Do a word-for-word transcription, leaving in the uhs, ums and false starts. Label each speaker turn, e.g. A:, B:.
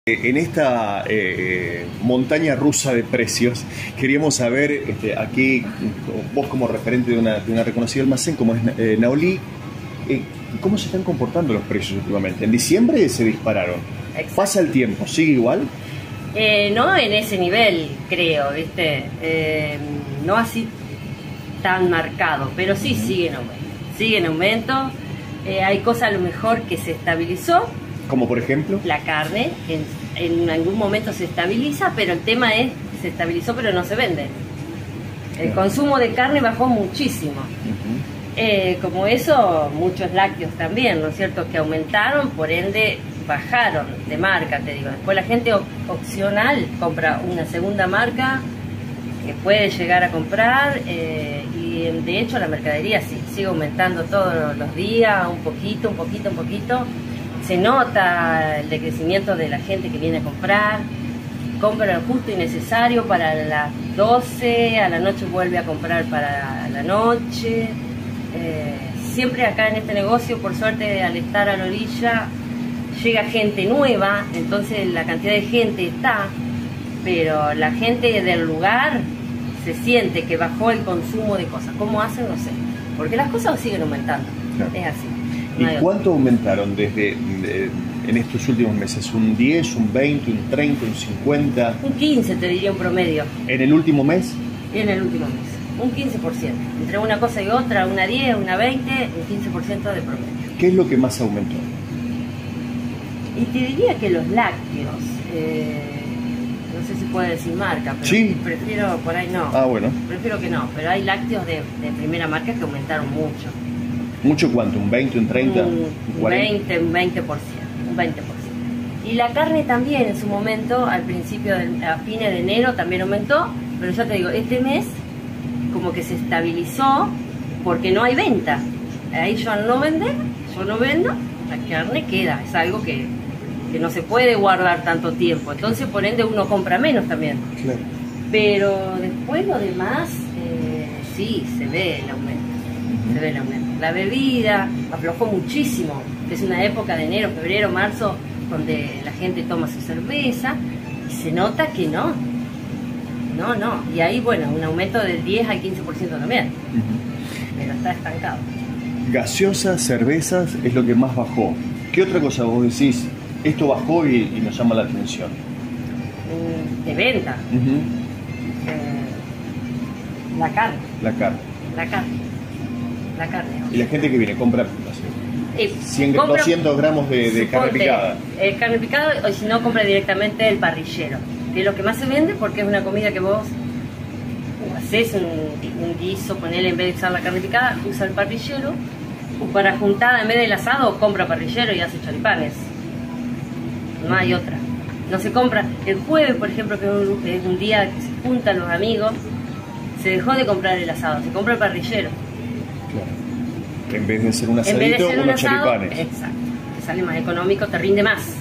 A: En esta eh, montaña rusa de precios, queríamos saber, este, aquí, vos como referente de una, de una reconocida almacén como es eh, Naolí, eh, ¿cómo se están comportando los precios últimamente? En diciembre se dispararon. Exacto. ¿Pasa el tiempo? ¿Sigue igual?
B: Eh, no en ese nivel, creo, ¿viste? Eh, no así tan marcado, pero sí uh-huh. sigue en aumento. Sigue en aumento. Eh, hay cosas a lo mejor que se estabilizó.
A: ¿Como por ejemplo? La
B: carne, que en, en algún momento se estabiliza, pero el tema es, se estabilizó pero no se vende. El claro. consumo de carne bajó muchísimo. Uh-huh. eh, como eso, muchos lácteos también, ¿no es cierto? Que aumentaron, por ende bajaron de marca, te digo. Después la gente opcional compra una segunda marca que puede llegar a comprar eh, y de hecho la mercadería sí, sigue aumentando todos los días, un poquito, un poquito, un poquito. Se nota el decrecimiento de la gente que viene a comprar, compra lo justo y necesario para las doce, a la noche vuelve a comprar para la noche. Eh, siempre acá en este negocio, por suerte, al estar a la orilla, llega gente nueva, entonces la cantidad de gente está, pero la gente del lugar se siente que bajó el consumo de cosas. ¿Cómo hacen? No sé, porque las cosas siguen aumentando, claro. Es así.
A: ¿Y cuánto aumentaron desde de, en estos últimos meses? ¿Un diez, un veinte, un treinta, un cincuenta?
B: Un quince te diría un promedio.
A: ¿En el último mes?
B: En el último mes, un quince por ciento. Entre una cosa y otra, una diez, una veinte, un quince por ciento de promedio.
A: ¿Qué es lo que más aumentó?
B: Y te diría que los lácteos, eh, no sé si puede decir marca, pero
A: sí.
B: prefiero, por ahí no.
A: Ah, bueno.
B: Prefiero que no, pero hay lácteos de, de primera marca que aumentaron mucho.
A: ¿Mucho cuánto? ¿Un veinte, un treinta?
B: Un, un veinte, un veinte por ciento, un veinte por ciento. Y la carne también en su momento, al principio, de, a fines de enero también aumentó, pero ya te digo, este mes como que se estabilizó porque no hay venta. Ahí yo al no vender, yo no vendo, la carne queda, es algo que, que no se puede guardar tanto tiempo, entonces por ende uno compra menos también.
A: Claro.
B: Pero después lo demás, eh, sí, se ve el aumento. Se ve el aumento. La bebida aflojó muchísimo. Es una época de enero, febrero, marzo, donde la gente toma su cerveza y se nota que no. No, no. Y ahí, bueno, un aumento del diez al quince por ciento también. Uh-huh. Pero está estancado.
A: Gaseosas, cervezas es lo que más bajó. ¿Qué otra cosa vos decís? Esto bajó y, y nos llama la atención.
B: De venta. Uh-huh. eh, la carne.
A: La carne.
B: La carne. La carne.
A: Y la gente que viene compra, no sé,
B: eh,
A: cien,
B: compra,
A: doscientos gramos de, de carne picada.
B: Eh, carne picada, o si no, compra directamente el parrillero, que es lo que más se vende porque es una comida que vos haces un, un guiso, ponele, en vez de usar la carne picada, usa el parrillero, o para juntada en vez del asado, compra parrillero y hace choripanes. No hay otra. No se compra. El jueves, por ejemplo, que es un, es un día que se juntan los amigos, se dejó de comprar el asado, se compra el parrillero.
A: Claro. En vez de ser un asadito,
B: unos
A: choripanes.
B: Exacto. Te sale más económico, te rinde más.